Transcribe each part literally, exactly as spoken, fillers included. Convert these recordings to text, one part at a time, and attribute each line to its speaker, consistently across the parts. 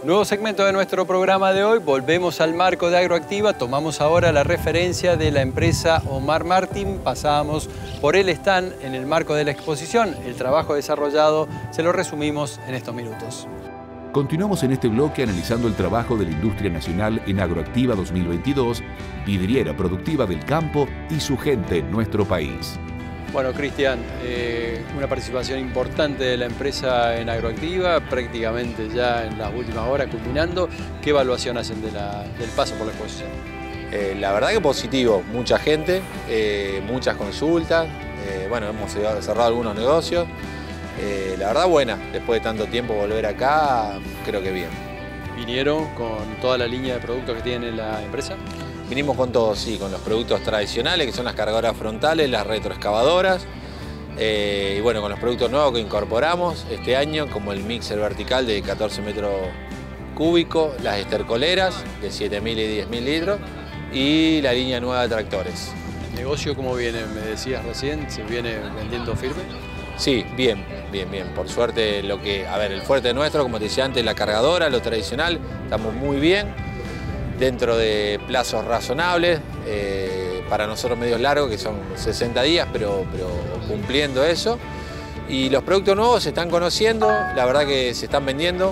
Speaker 1: Nuevo segmento de nuestro programa de hoy, volvemos al marco de Agroactiva, tomamos ahora la referencia de la empresa Omar Martín, pasábamos por el stand en el marco de la exposición, el trabajo desarrollado se lo resumimos en estos minutos.
Speaker 2: Continuamos en este bloque analizando el trabajo de la industria nacional en Agroactiva dos mil veintidós, vidriera productiva del campo y su gente en nuestro país.
Speaker 1: Bueno, Cristian, eh, una participación importante de la empresa en Agroactiva, prácticamente ya en las últimas horas culminando. ¿Qué evaluación hacen de la, del paso por la exposición?
Speaker 3: Eh, la verdad que positivo, mucha gente, eh, muchas consultas, eh, bueno, hemos cerrado algunos negocios. Eh, la verdad buena, después de tanto tiempo volver acá, creo que bien.
Speaker 1: ¿Vinieron con toda la línea de productos que tiene la empresa?
Speaker 3: Vinimos con todo, sí, con los productos tradicionales, que son las cargadoras frontales, las retroexcavadoras, eh, y bueno, con los productos nuevos que incorporamos este año, como el mixer vertical de catorce metros cúbicos, las estercoleras de siete mil y diez mil litros, y la línea nueva de tractores.
Speaker 1: ¿El negocio cómo viene? Me decías recién, ¿se viene vendiendo firme?
Speaker 3: Sí, bien, bien, bien. Por suerte, lo que, a ver, el fuerte nuestro, como te decía antes, la cargadora, lo tradicional, estamos muy bien, dentro de plazos razonables, eh, para nosotros medios largos, que son sesenta días, pero, pero cumpliendo eso. Y los productos nuevos se están conociendo, la verdad que se están vendiendo,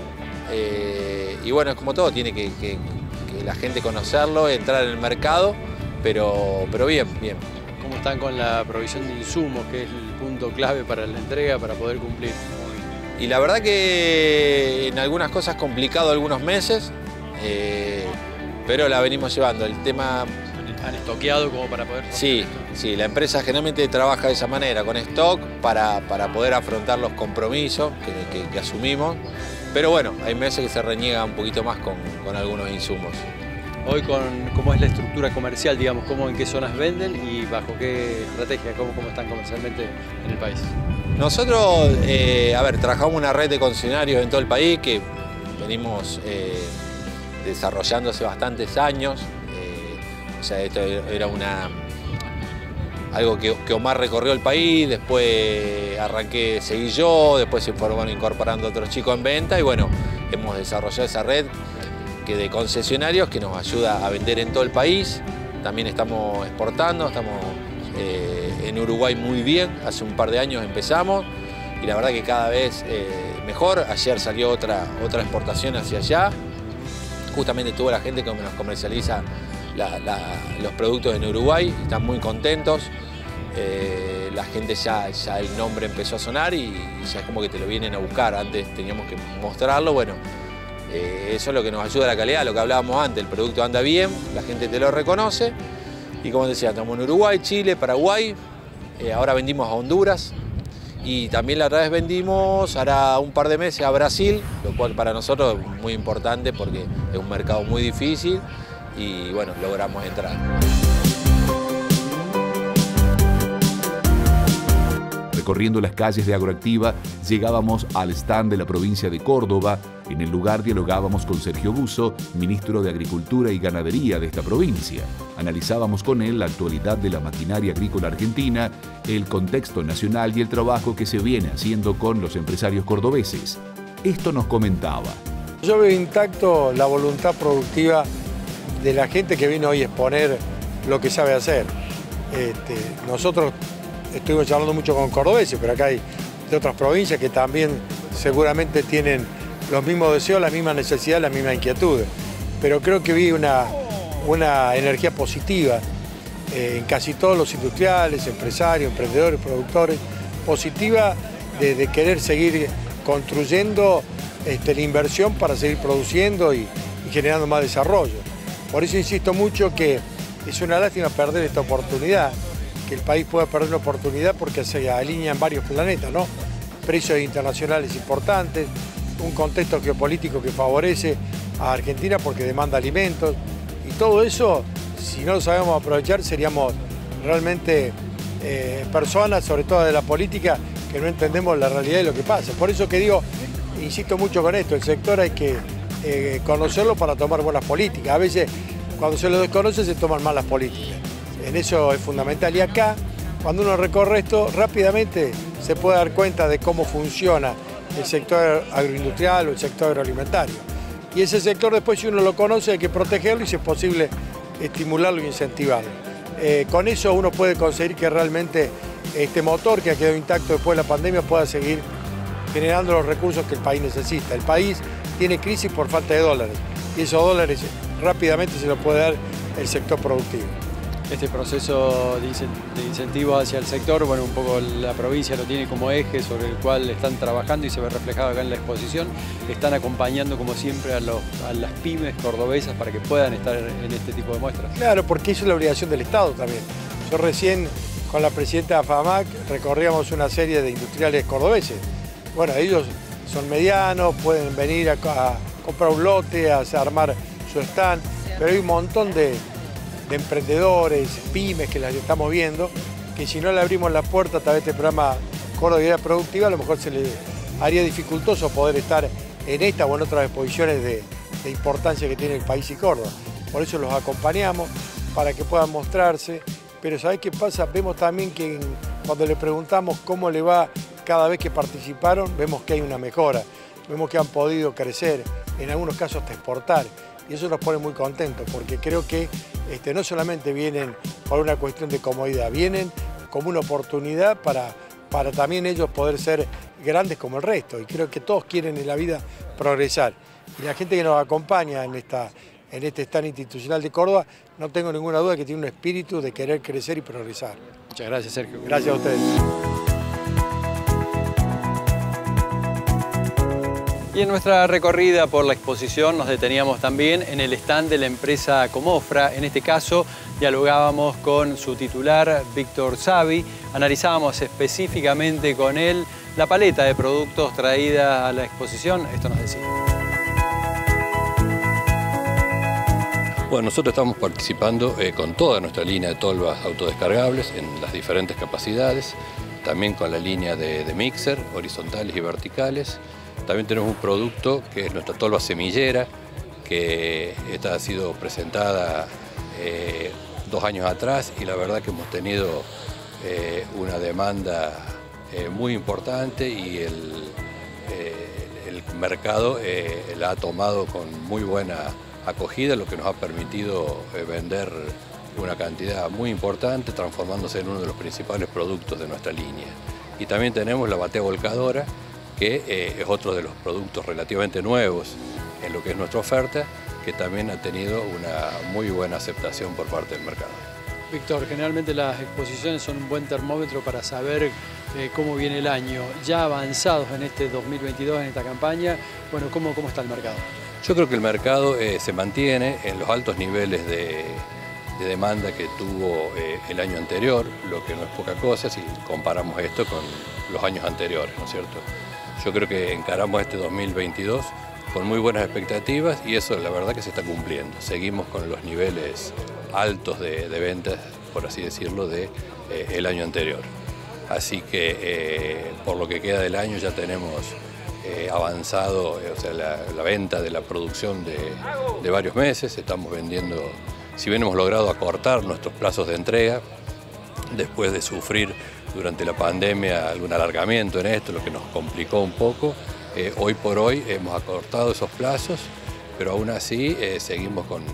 Speaker 3: eh, y bueno, es como todo, tiene que, que, que la gente conocerlo, entrar en el mercado, pero, pero bien, bien.
Speaker 1: ¿Cómo están con la provisión de insumos, que es el punto clave para la entrega, para poder cumplir?
Speaker 3: Y la verdad que en algunas cosas complicado algunos meses, eh, pero la venimos llevando. El tema...
Speaker 1: ¿Han estoqueado como para poder...?
Speaker 3: Sí, sí, la empresa generalmente trabaja de esa manera, con stock, para, para poder afrontar los compromisos que, que, que asumimos. Pero bueno, hay meses que se reniega un poquito más con, con algunos insumos.
Speaker 1: Hoy, con, ¿cómo es la estructura comercial, digamos? ¿Cómo, en qué zonas venden y bajo qué estrategia? ¿Cómo, cómo están comercialmente en el país?
Speaker 3: Nosotros, eh, a ver, trabajamos una red de concesionarios en todo el país que venimos eh, desarrollando hace bastantes años. Eh, o sea, esto era una, algo que, que Omar recorrió el país, después arranqué, seguí yo, después se fueron incorporando otros chicos en venta y bueno, hemos desarrollado esa red que de concesionarios que nos ayuda a vender en todo el país. También estamos exportando, estamos eh, en Uruguay muy bien, hace un par de años empezamos y la verdad que cada vez eh, mejor. Ayer salió otra, otra exportación hacia allá, justamente tuvo la gente que nos comercializa la, la, los productos en Uruguay y están muy contentos. Eh, la gente ya, ya el nombre empezó a sonar y, y ya es como que te lo vienen a buscar. Antes teníamos que mostrarlo, bueno. Eh, eso es lo que nos ayuda a la calidad, lo que hablábamos antes, el producto anda bien, la gente te lo reconoce y como decía, estamos en Uruguay, Chile, Paraguay, eh, ahora vendimos a Honduras y también la otra vez vendimos hará un par de meses a Brasil, lo cual para nosotros es muy importante porque es un mercado muy difícil y bueno, logramos entrar.
Speaker 2: Recorriendo las calles de Agroactiva, llegábamos al stand de la provincia de Córdoba. En el lugar dialogábamos con Sergio Busso, ministro de Agricultura y Ganadería de esta provincia. Analizábamos con él la actualidad de la maquinaria agrícola argentina, el contexto nacional y el trabajo que se viene haciendo con los empresarios cordobeses. Esto nos comentaba.
Speaker 4: Yo veo intacto la voluntad productiva de la gente que vino hoy a exponer lo que sabe hacer. Este, nosotros estuvimos hablando mucho con cordobeses, pero acá hay de otras provincias que también seguramente tienen los mismos deseos, la misma necesidad, la misma inquietud. Pero creo que vi una, una energía positiva eh, en casi todos los industriales, empresarios, emprendedores, productores, positiva de, de querer seguir construyendo este, la inversión para seguir produciendo y, y generando más desarrollo. Por eso insisto mucho que es una lástima perder esta oportunidad, que el país pueda perder una oportunidad porque se alinean varios planetas, ¿no? Precios internacionales importantes, un contexto geopolítico que favorece a Argentina porque demanda alimentos y todo eso, si no lo sabemos aprovechar, seríamos realmente eh, personas, sobre todo de la política, que no entendemos la realidad de lo que pasa. Por eso que digo, insisto mucho con esto, el sector hay que eh, conocerlo para tomar buenas políticas. A veces cuando se lo desconoce se toman malas políticas. En eso es fundamental y acá, cuando uno recorre esto, rápidamente se puede dar cuenta de cómo funciona el sector agroindustrial o el sector agroalimentario. Y ese sector después, si uno lo conoce, hay que protegerlo y si es posible estimularlo e incentivarlo. Eh, con eso uno puede conseguir que realmente este motor que ha quedado intacto después de la pandemia pueda seguir generando los recursos que el país necesita. El país tiene crisis por falta de dólares y esos dólares rápidamente se los puede dar el sector productivo.
Speaker 1: Este proceso de incentivo hacia el sector, bueno, un poco la provincia lo tiene como eje sobre el cual están trabajando y se ve reflejado acá en la exposición. Están acompañando como siempre a, los, a las pymes cordobesas para que puedan estar en este tipo de muestras.
Speaker 4: Claro, porque eso es la obligación del Estado también. Yo recién con la presidenta de FAMAC recorríamos una serie de industriales cordobeses. Bueno, ellos son medianos, pueden venir a, a comprar un lote, a armar su stand, pero hay un montón de... de emprendedores, pymes que las estamos viendo, que si no le abrimos la puerta a través de este programa Córdoba Productiva, a lo mejor se le haría dificultoso poder estar en esta o en otras exposiciones de, de importancia que tiene el país y Córdoba. Por eso los acompañamos, para que puedan mostrarse, pero ¿sabés qué pasa? Vemos también que cuando le preguntamos cómo le va cada vez que participaron, vemos que hay una mejora, vemos que han podido crecer, en algunos casos hasta exportar. Y eso nos pone muy contentos, porque creo que este, no solamente vienen por una cuestión de comodidad, vienen como una oportunidad para, para también ellos poder ser grandes como el resto. Y creo que todos quieren en la vida progresar. Y la gente que nos acompaña en, esta, en este stand institucional de Córdoba, no tengo ninguna duda que tiene un espíritu de querer crecer y progresar.
Speaker 1: Muchas gracias, Sergio.
Speaker 4: Gracias a ustedes.
Speaker 1: Y en nuestra recorrida por la exposición nos deteníamos también en el stand de la empresa Comofra. En este caso dialogábamos con su titular, Víctor Savi. Analizábamos específicamente con él la paleta de productos traída a la exposición. Esto nos decía.
Speaker 5: Bueno, nosotros estamos participando eh, con toda nuestra línea de tolvas autodescargables en las diferentes capacidades. También con la línea de, de mixer, horizontales y verticales. También tenemos un producto que es nuestra tolva semillera, que esta ha sido presentada eh, dos años atrás y la verdad que hemos tenido eh, una demanda eh, muy importante y el, eh, el mercado eh, la ha tomado con muy buena acogida, lo que nos ha permitido eh, vender una cantidad muy importante, transformándose en uno de los principales productos de nuestra línea. Y también tenemos la batea volcadora, que eh, es otro de los productos relativamente nuevos en lo que es nuestra oferta, que también ha tenido una muy buena aceptación por parte del mercado.
Speaker 1: Víctor, generalmente las exposiciones son un buen termómetro para saber eh, cómo viene el año. Ya avanzados en este dos mil veintidós, en esta campaña, bueno, ¿cómo, cómo está el mercado?
Speaker 5: Yo creo que el mercado eh, se mantiene en los altos niveles de, de demanda que tuvo eh, el año anterior, lo que no es poca cosa si comparamos esto con los años anteriores, ¿no es cierto? Yo creo que encaramos este dos mil veintidós con muy buenas expectativas y eso la verdad que se está cumpliendo. Seguimos con los niveles altos de, de ventas, por así decirlo, del de, eh, año anterior. Así que eh, por lo que queda del año ya tenemos eh, avanzado eh, o sea, la, la venta de la producción de, de varios meses. Estamos vendiendo, si bien hemos logrado acortar nuestros plazos de entrega, después de sufrir durante la pandemia algún alargamiento en esto, lo que nos complicó un poco. Eh, hoy por hoy hemos acortado esos plazos, pero aún así eh, seguimos con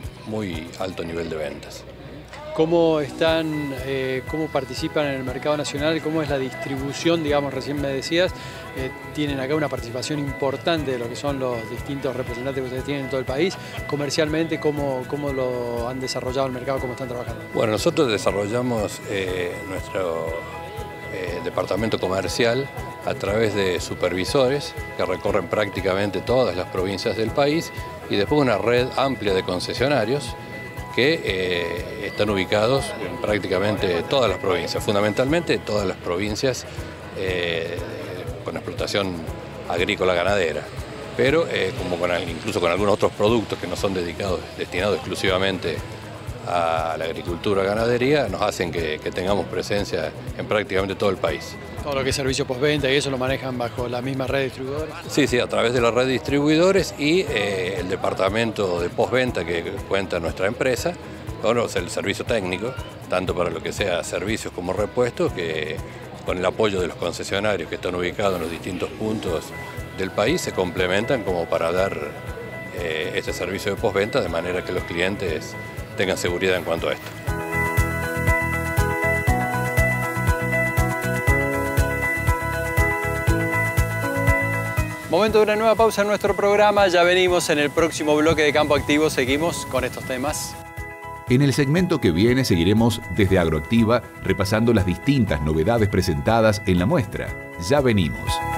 Speaker 5: muy alto nivel de ventas.
Speaker 1: ¿Cómo están, eh, cómo participan en el mercado nacional? ¿Cómo es la distribución? Digamos, recién me decías, eh, tienen acá una participación importante de lo que son los distintos representantes que ustedes tienen en todo el país. Comercialmente, ¿cómo, cómo lo han desarrollado el mercado? ¿Cómo están trabajando?
Speaker 5: Bueno, nosotros desarrollamos eh, nuestro eh, departamento comercial a través de supervisores que recorren prácticamente todas las provincias del país y después una red amplia de concesionarios que eh, están ubicados en prácticamente todas las provincias, fundamentalmente todas las provincias eh, con explotación agrícola ganadera, pero eh, como con, incluso con algunos otros productos que no son dedicados, destinados exclusivamente a la agricultura ganadería, nos hacen que, que tengamos presencia en prácticamente todo el país.
Speaker 1: Todo lo que es servicio postventa y eso lo manejan bajo la misma red de distribuidores.
Speaker 5: Sí, sí, a través de la red de distribuidores y eh, el departamento de postventa que cuenta nuestra empresa, bueno, o sea, el servicio técnico, tanto para lo que sea servicios como repuestos, que con el apoyo de los concesionarios que están ubicados en los distintos puntos del país se complementan como para dar eh, este servicio de postventa de manera que los clientes tengan seguridad en cuanto a esto.
Speaker 1: Momento de una nueva pausa en nuestro programa. Ya venimos en el próximo bloque de Campo Activo. Seguimos con estos temas.
Speaker 2: En el segmento que viene seguiremos desde Agroactiva repasando las distintas novedades presentadas en la muestra. Ya venimos.